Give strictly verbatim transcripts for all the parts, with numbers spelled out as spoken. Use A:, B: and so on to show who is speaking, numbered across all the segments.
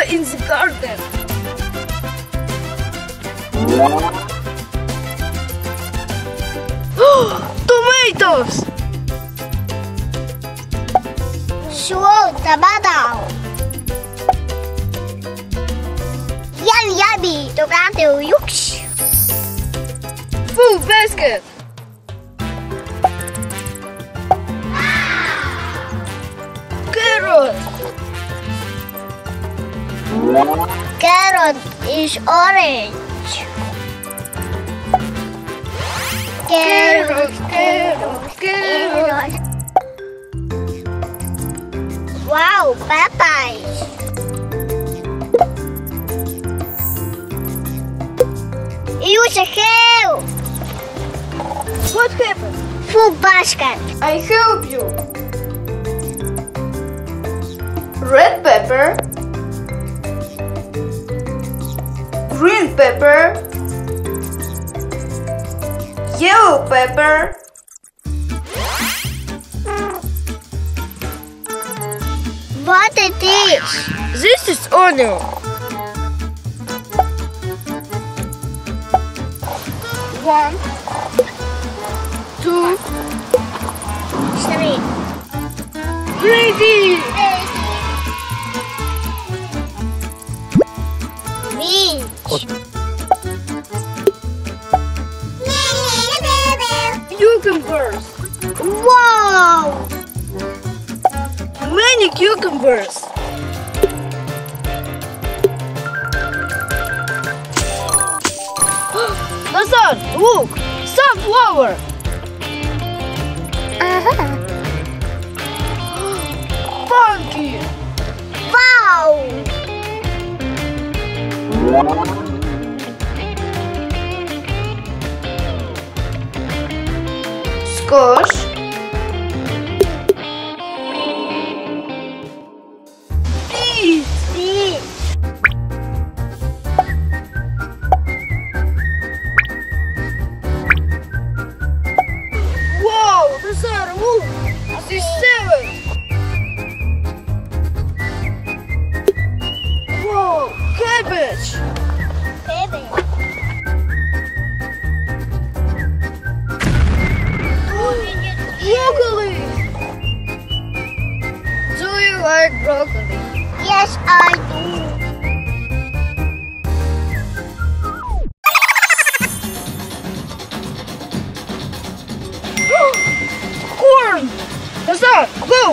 A: in the garden. Tomatoes!
B: Show tomato. Yummy, yummy tomato yolks.
A: Full basket. Carrot.
B: Carrot is orange.
A: Carrot, carrot, carrot.
B: Wow, peppers. Use a help.
A: What happened?
B: Full basket.
A: I help you. Red pepper. Green pepper. Yellow pepper.
B: What it is?
A: This is onion. One, two,
B: Three.
A: ready.
B: Beans.
A: Cucumbers.
B: Wow!
A: Many cucumbers. Nazar, look! Sunflower!
B: Uh-huh.
A: Funky!
B: Wow!
A: Squash. Beet!
B: Beans.
A: Wow! Nazar, look! This is seven! Wow! Cabbage!
B: Baby.
A: Broccoli! Do you like broccoli?
B: Yes, I do.
A: Corn! Nazar, go!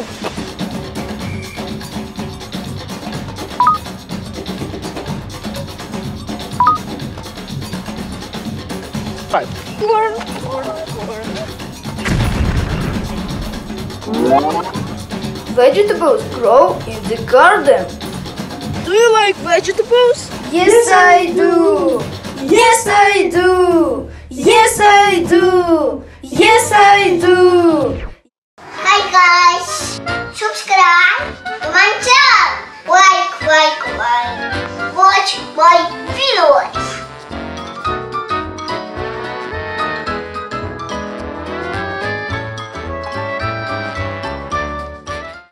A: Five. Corn, corn, corn. Vegetables grow in the garden. Do you like vegetables?
C: Yes, I do. Yes, I do. Yes, I do. Yes, I do.
B: Hi guys! Subscribe to my channel. Like, like, like. Watch my